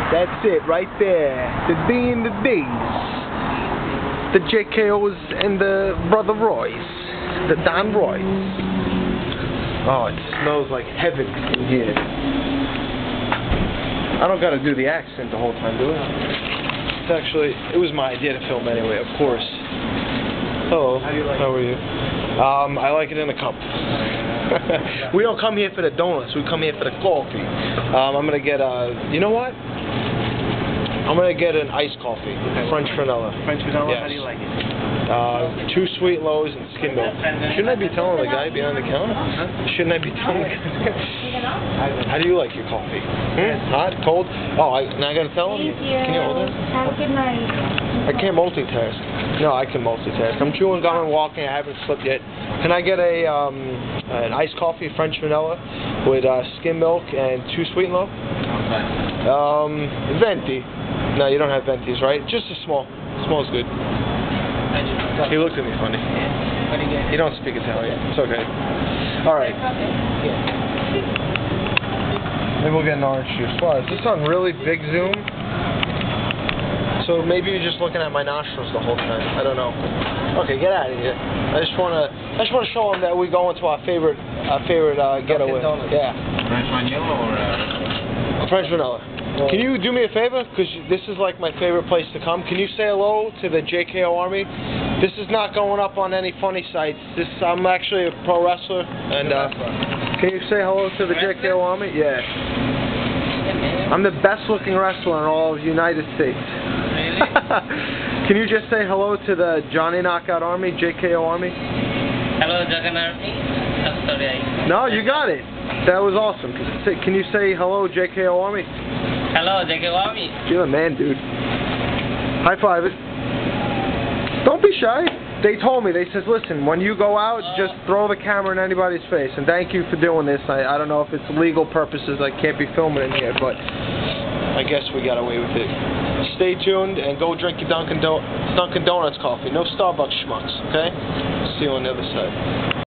That's it, right there. The D and the D's. The JKOs and the Brother Roys. The Don Roys. Oh, it smells like heaven in here. I don't gotta do the accent the whole time, do I? It's actually, it was my idea to film anyway, of course. Hello. How do you like it? How are you? I like it in a cup. We don't come here for the donuts, we come here for the coffee. I'm gonna get you know what? I'm gonna get an iced coffee, French vanilla. French vanilla? Yes. How do you like it? 2 sweet lows and skim milk. Shouldn't I be telling the guy behind the counter? Huh? Shouldn't I be telling the guy? How do you like your coffee? Hot? Cold? Oh, now I gotta tell him? Can you hold it? Have a good night. I can't multitask. No, I can multitask. I'm chewing gum and walking. I haven't slept yet. Can I get an iced coffee, French vanilla, with skim milk and 2 sweet and low? Venti. No, you don't have ventis, right? Just a small. Small is good. He looked at me funny. You don't speak Italian. It's okay. Alright. Maybe we'll get an orange juice. Wow, is this on really big zoom? So maybe you're just looking at my nostrils the whole time. I don't know. Okay, get out of here. I just wanna show him that we're going to our favorite getaway. Yeah. French vanilla or French vanilla. Can you do me a favor? Because this is like my favorite place to come. Can you say hello to the JKO Army? This is not going up on any funny sites. I'm actually a pro wrestler. And can you say hello to the JKO Army? Yeah. I'm the best looking wrestler in all of the United States. Really? Can you just say hello to the Johnny Knockout Army, JKO Army? Hello, Dunkin Army. I'm sorry. No, you got it. That was awesome. Can you say hello, JKO Army? Hello, JKO Army. You're a man, dude. High five it. Don't be shy. They told me, they says, listen, when you go out, just throw the camera in anybody's face. And thank you for doing this. I don't know if it's legal purposes. I can't be filming in here, but I guess we got away with it. Stay tuned and go drink your Dunkin Donuts coffee. No Starbucks schmucks, okay? See you on the other side.